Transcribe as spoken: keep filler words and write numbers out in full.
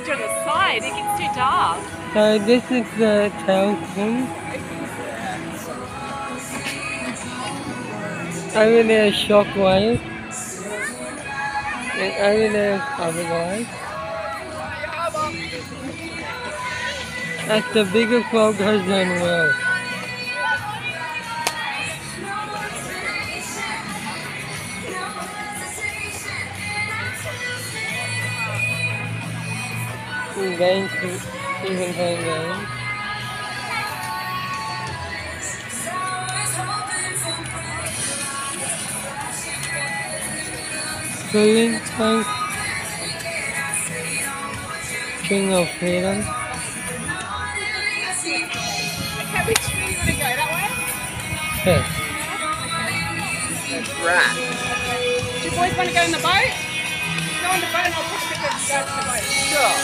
picture on the side. It gets too dark. So this is the tailspin. Over there is Shockwave. And over there is Otherwise. As the bigger frog goes down well. Games, even playing games. Cruising tank. King of Freedom. Okay, which way do you want to go? That way? Yeah. Right. Do you boys want to go in the boat? Go in the boat and I'll push the kids to go to the boat. Sure.